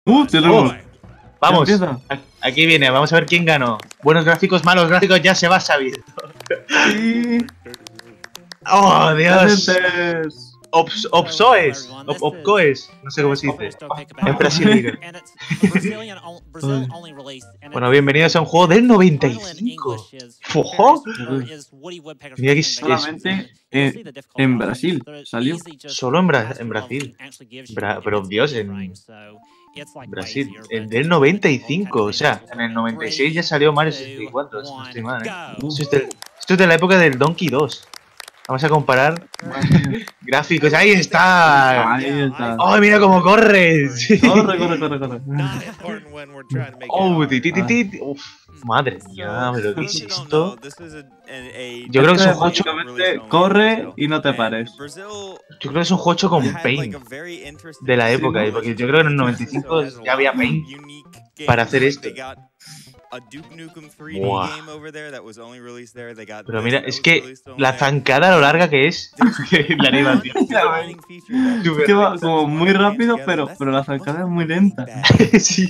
Tenemos. Vamos, Empieza. aquí viene, vamos a ver quién ganó. Buenos gráficos, malos gráficos, ya se va sabiendo. Sí. ¡Oh, Dios! Presentes. Opsoes, Opcoes, no sé cómo se dice. En Brasil. Bueno, bienvenidos a un juego del 95. ¡Ojo! Mira que es Solamente en Brasil salió. solo en Brasil. Pero Dios, en Brasil. Del 95, o sea, en el 96 ya salió Mario 64. No estoy mal, ¿eh? Esto es de la época del Donkey 2. Vamos a comparar gráficos. ¡Ahí está! Ahí está. ¡Oh, mira cómo corre! Corre. ¡Oh, Uf, madre mía, pero ¿qué es esto? Yo creo que es un juego hecho, Básicamente, corre y no te pares. yo creo que es un juego hecho con Paint de la época, porque yo creo que en el 95 ya había Paint para hacer esto. Buah. Pero mira, es que la zancada a lo larga que es la animación. Es que va como muy rápido, pero la zancada es muy lenta. Sí.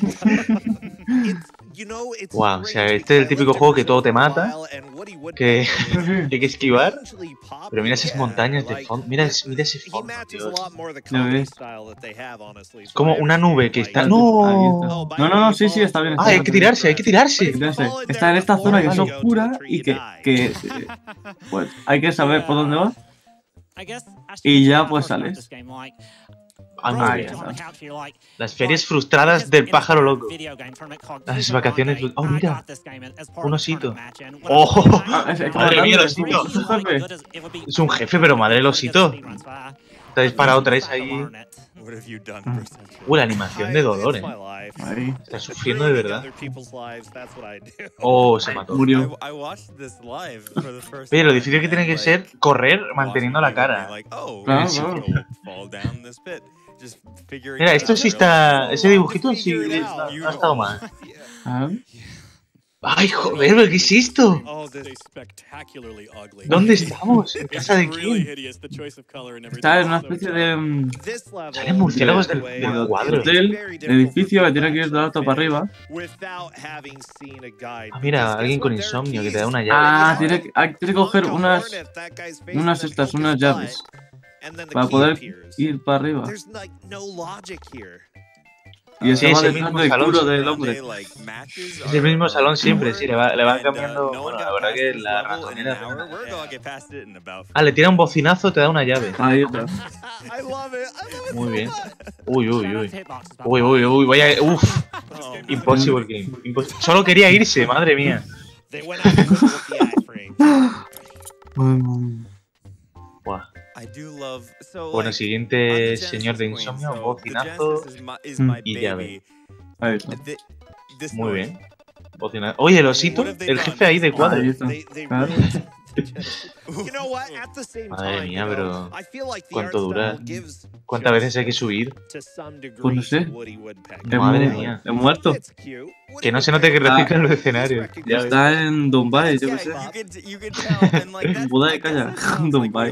Wow, o sea, este es el típico juego que todo te mata, que hay que esquivar. Pero mira esas montañas de fondo, mira ese fondo, Dios. Ya ves. Es como una nube que está... ¡No! No, sí, está bien. Ah, hay que tirarse. Está en esta zona que es oscura y que pues hay que saber por dónde va. Y ya pues sales. Ah, no, las ferias frustradas del pájaro loco. Las vacaciones... Oh, mira. Un osito. ¡Oh! Madre mía, el osito. Es un jefe, pero madre el osito. Te ha disparado tres ahí. La animación de dolor, Ahí. Está sufriendo de verdad. Oh, se mató. Murió. Pero lo difícil que tiene que ser correr manteniendo la cara. Claro. Mira, esto sí está... Ese dibujito sí no ha estado mal. ¡Ay, joder! ¿Qué es esto? ¿Dónde estamos? ¿En casa de quién? Está en una especie de Salen murciélagos del cuadro. hotel, edificio que tiene que ir de alto para arriba. Ah, mira, alguien con insomnio que te da una llave. Tiene que coger unas llaves para poder ir para arriba. Y ese Sí, va es el detrás mismo del salón. culo del hombre. Es el mismo salón siempre, sí, le van cambiando. Bueno, la verdad que la ratonera. Ah, le tira un bocinazo, te da una llave. Ahí está. Muy bien. Uy, vaya. Uf. Impossible game. Solo quería irse, madre mía. Buah. Bueno, siguiente señor de insomnio, bocinazo y llave. Ahí está. Muy bien. Bocinazo. Oye, el osito, el jefe ahí de cuadro. Ahí está. Claro. Madre mía, pero ¿cuánto dura? ¿Cuántas veces hay que subir? Pues no sé. Madre mía. He muerto. Que no se note que reciclan los escenarios. Ya ves. Está en Dubai, yo qué sé. Budai, calla. Dubai.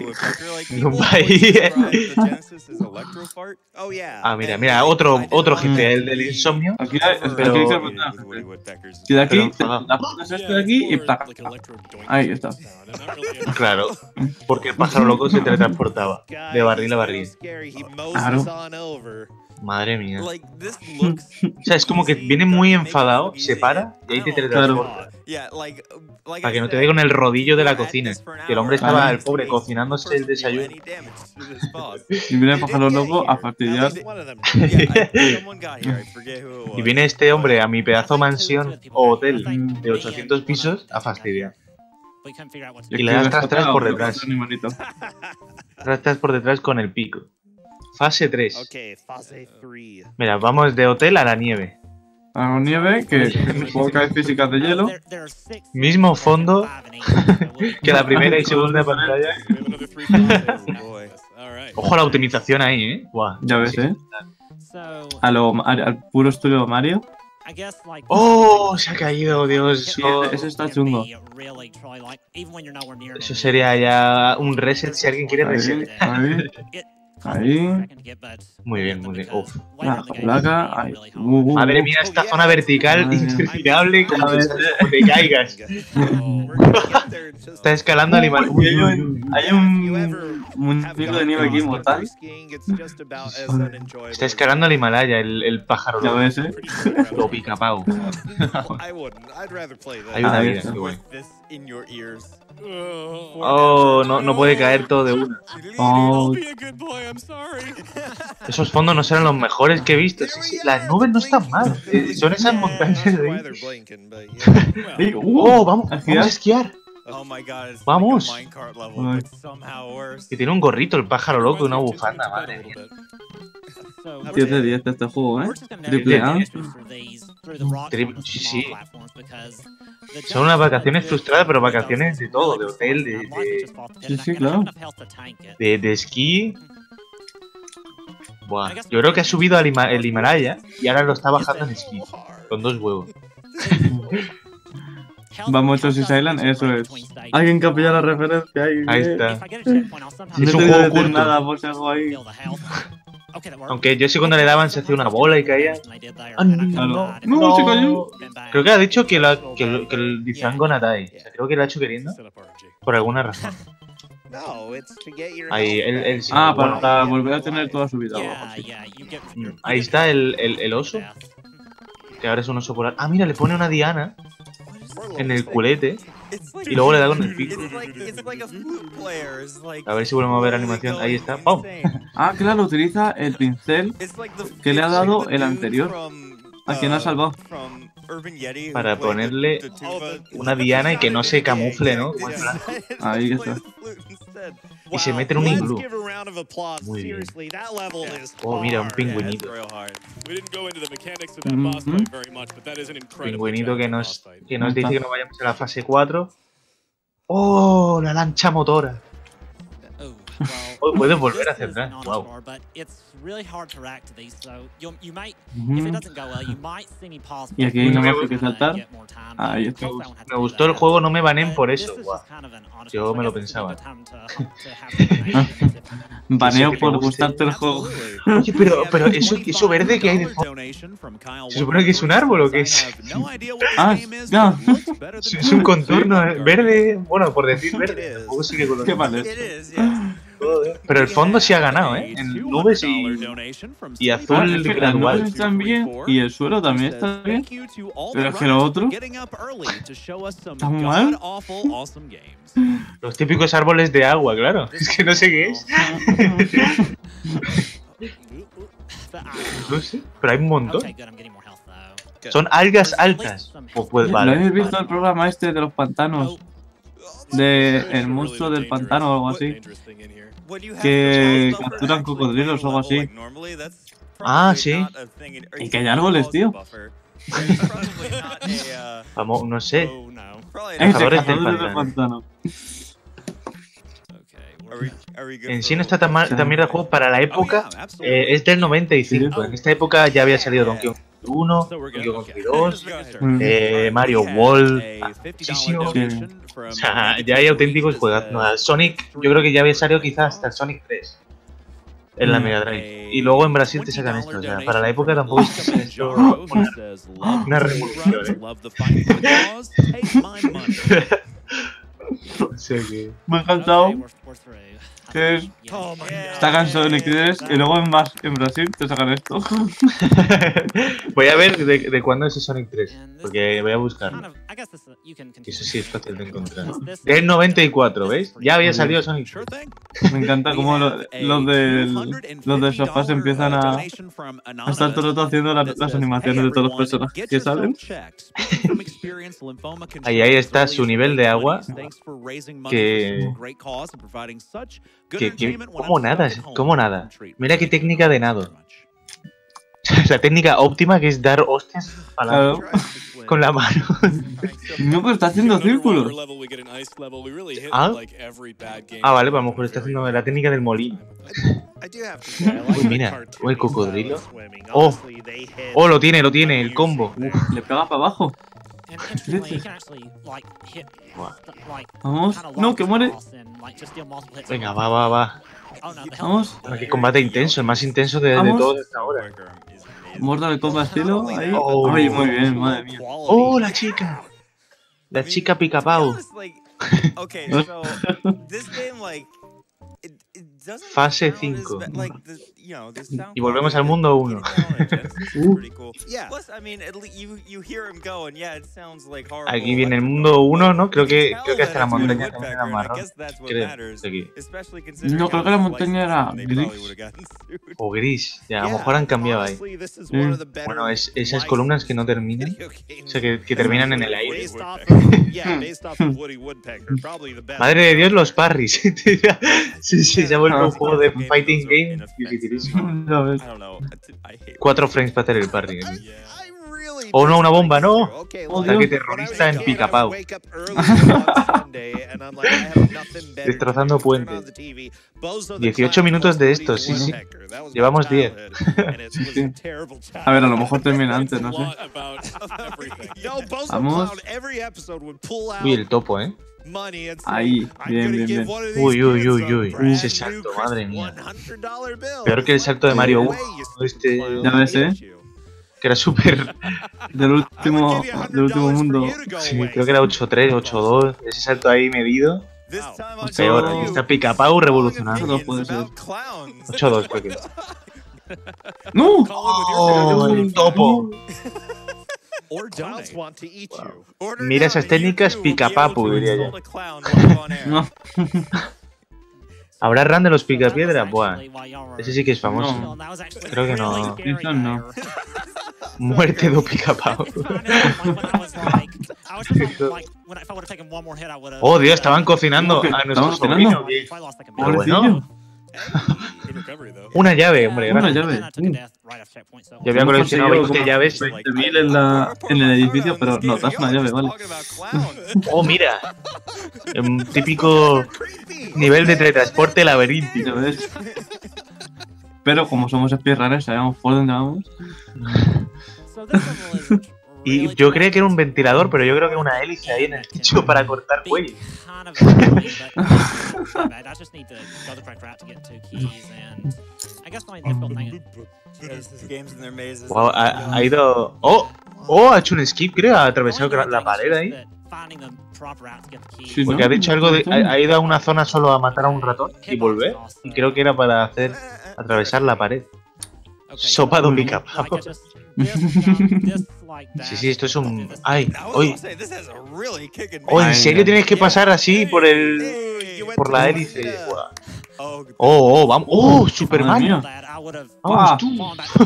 Ah, mira, otro jefe, el del insomnio. Aquí hay que matar. Y de aquí, la pones este de aquí y ¡pac! Ahí está. Claro, porque el pájaro loco se teletransportaba de barril a barril. Claro. Madre mía. O sea, es como que viene muy enfadado, se para y ahí te teletransporta. Para que no te dé con el rodillo de la cocina. Que el hombre estaba, el pobre, cocinándose el desayuno. Y viene el pájaro loco a fastidiar. Y viene este hombre a mi pedazo mansión o hotel de 800 pisos a fastidiar. Y le das tras por detrás. Tras por detrás con el pico. Fase 3. Mira, vamos de hotel a la nieve. A la nieve, que supongo que hay físicas de hielo. Mismo fondo que la primera y segunda pantalla. Ojo a la optimización ahí, ¿eh? Buah. Ya ves, ¿eh? Al puro estilo Mario. ¡Oh! Se ha caído, Dios. Eso está chungo. Eso sería ya un reset si alguien quiere reset. Ahí. Muy bien, muy bien. Uf. La placa. Ahí. Madre mía, esta zona vertical interminable cada vez que te caigas. Está escalando el Himalaya. Hay un muñeco de nieve aquí mortal. Está escalando el Himalaya, el pájaro. Ya ves, Lo pica pau. Hay una vida, qué bueno. Oh, no puede caer todo de una. Oh. Esos fondos no serán los mejores que he visto. Sí, las nubes no están mal. Son esas montañas de ahí. Oh, vamos a esquiar. Vamos. Que tiene un gorrito el pájaro loco y una bufanda, madre mía. 10 de 10 este juego, Triple A. Sí. Son unas vacaciones frustradas, pero vacaciones de todo, de hotel, Sí, claro. de esquí. Buah, yo creo que ha subido el Himalaya y ahora lo está bajando en esquí, con 2 huevos. Vamos a Yoshi's Island, eso es. Alguien que ha pillado la referencia ahí. Ahí está. Es un juego curto. Nada, pues algo ahí. Aunque yo sí cuando le daban se hacía una bola y caía. No, se cayó. Creo que ha dicho que el Dizango Natai. O sea, creo que lo ha hecho queriendo. Por alguna razón. Ahí, él sí. Para volver a tener toda su vida. Ahí está el oso. Que ahora es un oso polar. Ah, mira, le pone una diana en el culete y luego le da con el pico. A ver si volvemos a ver animación. Ahí está. ¡Pum! Claro, utiliza el pincel que le ha dado el anterior. A quien ha salvado. Para ponerle una diana y que no se camufle, ¿no? Ahí está. Y se mete en un iglú. Muy bien. Oh, mira, un pingüinito. Pingüinito que nos dice que no vayamos a la fase 4. ¡Oh! La lancha motora. Oh, puedes volver hacia atrás. Wow. Y aquí no me hace que saltar. Ahí está. Me gustó el juego, no me banen por eso. Wow. Yo me lo pensaba. Baneo por gustarte el juego. Oye, pero eso verde que hay de fondo. ¿Se supone que es un árbol o qué es? No. Es un contorno verde. Bueno, por decir verde. Tampoco sí que Qué mal es. Pero el fondo sí ha ganado, En nubes y azul gradual. Las nubes están bien y el suelo también está bien. Pero es que lo otro está muy mal. Los típicos árboles de agua, claro. Es que no sé qué es. No sé, pero hay un montón. Son algas altas. Pues vale. ¿No habéis visto el programa este de los pantanos? De el monstruo del pantano o algo así. Que capturan cocodrilos o algo así. Ah, sí. Y que hay árboles, tío. Vamos, no sé. Cazadores del pantano. En sí no está tan mal también el juego para la época. Es del 95. En esta época ya había salido Donkey Kong 1, Donkey Kong 2, Mario World. Muchísimo. O sea, ya hay auténticos juegos. No, Sonic, yo creo que ya había salido quizás hasta el Sonic 3 en la Mega Drive. Y luego en Brasil te sacan esto. O sea, para la época tampoco es esto una revolución, O sea que... Me ha encantado que está cansado de Sonic 3 y luego en Brasil te sacan esto. Voy a ver de cuándo es el Sonic 3, porque voy a buscarlo. Eso sí es fácil de encontrar. Es 94, ¿veis? Ya había salido Sonic 3. Me encanta cómo los de Sofás empiezan a estar todo el rato haciendo las animaciones de todos los personajes que salen. Ahí está su nivel de agua. ¿Cómo nada? Mira qué técnica de nado. La técnica óptima que es dar hostias con la mano. No, pero está haciendo círculos. Vale, pues a lo mejor está haciendo la técnica del molino. Uy, mira, el cocodrilo. Oh, lo tiene, el combo. Le pega para abajo. Vamos. No, que muere. Venga, va. Vamos. Qué combate intenso, el más intenso de todo hasta ahora. Mortal Kombat estilo. Ahí. Ay, muy bien, madre mía. Oh, la chica. La chica pica-pau. Fase 5. Y volvemos al mundo 1. Aquí viene el mundo 1, ¿no? Creo que hasta la montaña también era marrón. No, creo que la montaña era gris. O gris. Ya, a lo mejor han cambiado ahí. Bueno, esas columnas que no terminan. O sea, que terminan en el aire. Madre de Dios, los parries. Sí, se ha vuelto un juego de fighting game dificilísimo. 4 frames para hacer el parry. Oh no, una bomba, no. Ataque terrorista en pica-pau. Destrozando puentes. 18 minutos de esto, sí. Llevamos 10. Sí. A ver, a lo mejor termina antes, no sé. Vamos. Uy, el topo, Ahí, bien. Uy. Ese salto, madre mía. Peor que el salto de Mario 1. Ya ves, Que era súper... Del último mundo. Sí, creo que era 8-3, 8-2. Ese salto ahí medido. Peor, aquí está pica-pau revolucionando. 8-2, creo que. ¡No! ¡Oh, el topo! Mira esas técnicas pica-papu, diría yo. No. ¿Habrá run de los picapiedra? Buah, ese sí que es famoso. No. Creo que no. Eso no. Muerte do pica-pau. Oh, Dios, estaban cocinando a nuestro sobrino. Bueno. Una llave, hombre. Una llave. Yo había coleccionado 20 llaves. 20.000 en el edificio, pero no, das una llave, vale. Oh, mira. Un típico nivel de teletransporte laberíntico. Ya ves. Pero como somos speedrunners, sabemos por dónde vamos. Y yo creía que era un ventilador, pero yo creo que una hélice ahí en el techo para cortar cuello. Wow, ha ido... ¡Oh! Ha hecho un skip, creo. Ha atravesado la pared ahí. Sí, ¿no? Porque ha dicho algo de... Ha ido a una zona solo a matar a un ratón y volver. Y creo que era para atravesar la pared. Sopa de un pica-pau. Sí, esto es un... ¡Ay! ¡Hoy! ¡Oh, en serio tienes que pasar así por la hélice! ¡Oh, vamos! ¡Oh, Superman! ¡Vamos tú!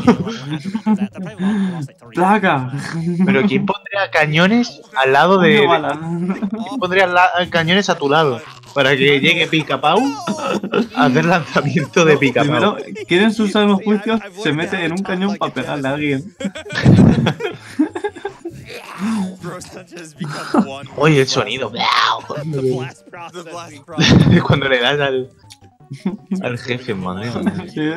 ¡Placa! Pero ¿quién pondría cañones al lado de...? ¿Quién pondría cañones a tu lado? Para que llegue pica-pau a hacer lanzamiento de pica-pau. Primero, quieren usar los juicios, se mete en un cañón para pegarle a alguien. Oye, el sonido. Cuando le das al jefe, madre mía.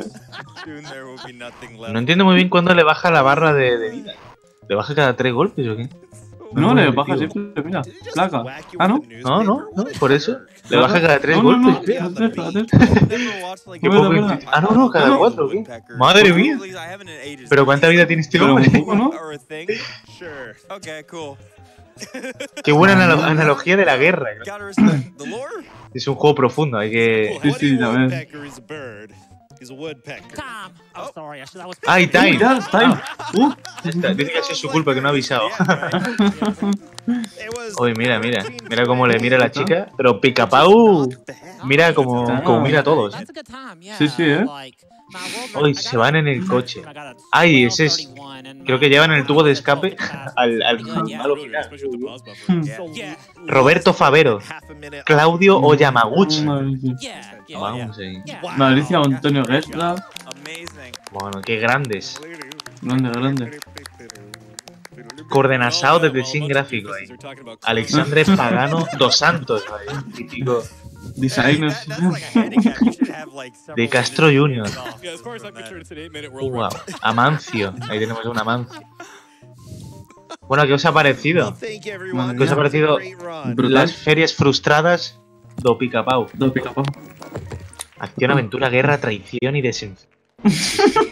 No entiendo muy bien cuándo le baja la barra de vida. ¿Le baja cada 3 golpes o qué? No, le baja siempre, mira, placa. Ah, ¿no? No, por eso. Le baja cada 3 golpes. Ah, no, cada 4, ¿qué? Madre mía. Pero ¿cuánta vida tiene este hombre? ¿No? Qué buena analogía de la guerra. Es un juego profundo, hay que... Sí, ya ves. ¡Ay, Time! Time. Dice que ha sido su culpa, que no ha avisado. Uy, mira cómo le mira a la chica. Pero pica-pau mira como mira a todos. Sí, Uy, se van en el coche. Ay, ese es... Creo que llevan el tubo de escape al malo final. Roberto Favero, Claudio Oyamaguchi. Vamos ahí. Mauricio Antonio Gesla. Bueno, qué grandes. Grande. Coordenasao de design gráfico ahí. Alexandre Pagano dos Santos ahí. Típico. Designers. De Castro Junior. Wow. Amancio. Ahí tenemos un Amancio. Bueno, ¿qué os ha parecido? ¿Qué os ha parecido las ferias frustradas do Pica-Pau? Do Pica-Pau. Acción, aventura, guerra, traición y desenfreno.